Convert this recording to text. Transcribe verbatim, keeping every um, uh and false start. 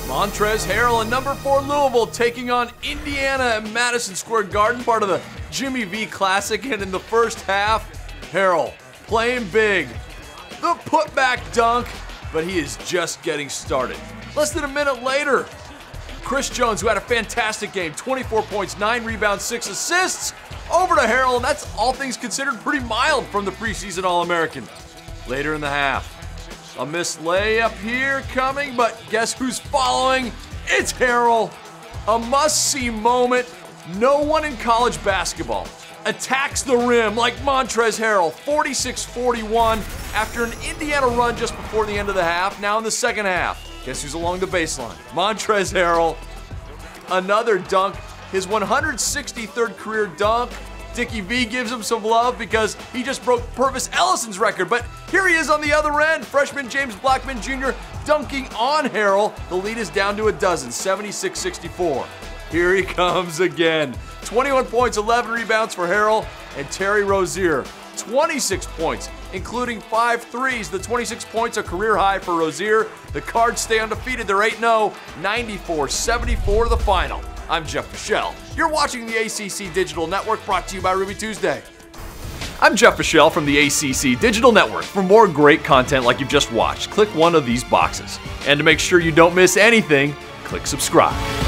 Montrezl Harrell and number four Louisville taking on Indiana at Madison Square Garden, part of the Jimmy V Classic. And in the first half, Harrell playing big. The putback dunk, but he is just getting started. Less than a minute later, Chris Jones, who had a fantastic game, twenty-four points, nine rebounds, six assists, over to Harrell, and that's all things considered pretty mild from the preseason All-American. Later in the half, a missed layup here coming, but guess who's following? It's Harrell. A must-see moment. No one in college basketball attacks the rim like Montrezl Harrell, forty-six forty-one, after an Indiana run just before the end of the half. Now in the second half, guess who's along the baseline? Montrezl Harrell. Another dunk, his one hundred sixty-third career dunk. Dickie V gives him some love because he just broke Pervis Ellison's record, but here he is on the other end. Freshman James Blackman Junior dunking on Harrell. The lead is down to a dozen, seventy-six sixty-four. Here he comes again. twenty-one points, eleven rebounds for Harrell, and Terry Rozier, twenty-six points, including five threes. The twenty-six points, a career high for Rozier. The Cards stay undefeated. They're eight and oh, ninety-four seventy-four the final. I'm Jeff Fischel. You're watching the A C C Digital Network, brought to you by Ruby Tuesday. I'm Jeff Fischel from the A C C Digital Network. For more great content like you've just watched, click one of these boxes. And to make sure you don't miss anything, click subscribe.